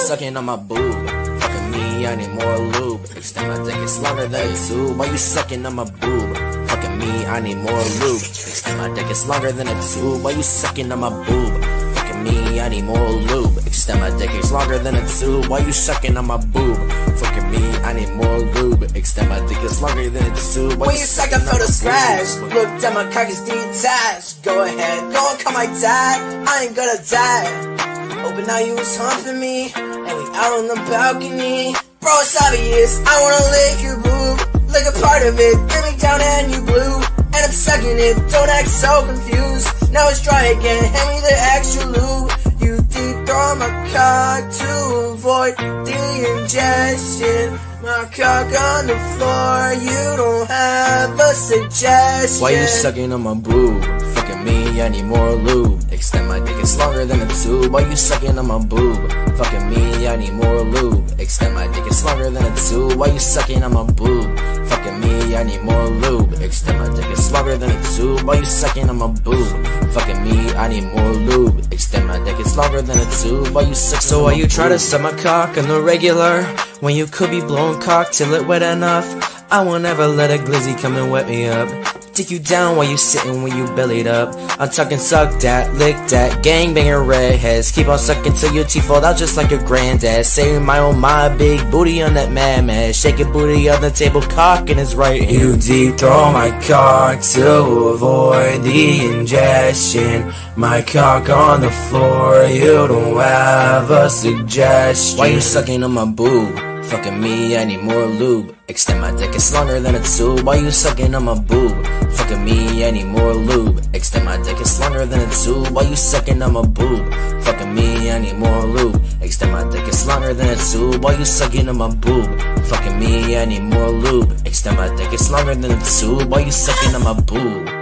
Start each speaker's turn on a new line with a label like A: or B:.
A: sucking on my boob? Fucking me, I need more lube. Extend my dick, it's longer than a tube. Why you sucking on my boob? Fucking me, I need more lube. Extend my dick, it's longer than a tube. Why you sucking on my boob? Fucking me, I need more lube. Extend my dick, it's longer than a tube. Why you sucking on my boob? Fucking me, I need more lube. Extend my dick, it's longer than a tube.
B: When you sucking for the scratch, look down, my cock is detached. Go ahead, go and call my dad. I ain't gonna die. But now you was humping me, and we out on the balcony. Bro, it's obvious, I wanna lick your boob. Lick a part of it, get me down and you blue. And I'm sucking it, don't act so confused. Now it's dry again, hand me the extra lube. You deep throw my cock to avoid the ingestion. My cock on the floor, you don't have a suggestion.
A: Why you sucking on my boob? Fucking me, I need more lube. Extend my dick, it's longer than a tube. Why you sucking on my boob? Fucking me, I need more lube. Extend my dick, it's longer than a tube. Why you sucking on my boob? Fucking me, I need more lube. Extend my dick, it's longer than a tube. Why you sucking on my boob? Fucking me, I need more lube. Extend my dick, it's longer than a tube. Why you sucking
C: So why you try to suck my cock on the regular, when you could be blowing cock till it wet enough? I won't ever let a glizzy come and wet me up. Dick you down while you sitting when you bellied up. I'm talking suck that, lick that, gangbanger redheads. Keep on sucking till your teeth fall out just like your granddad. Say my oh my, big booty on that mad. Shake your booty on the table, cock in his right hand. You deep throw my cock to avoid the ingestion. My cock on the floor, you don't have a suggestion.
A: Why you sucking on my boob? Fucking me, I need more lube. Extend my dick, it's longer than a tube. Why you sucking on my boob? Fucking me, I need more lube. Extend my dick, it's longer than a tube. Why you sucking on my boob? Fucking me, I need more lube. Extend my dick, it's longer than a tube. Why you sucking on my boob? Fucking me, I need more lube. Extend my dick, it's longer than a tube. Why you sucking on my boob?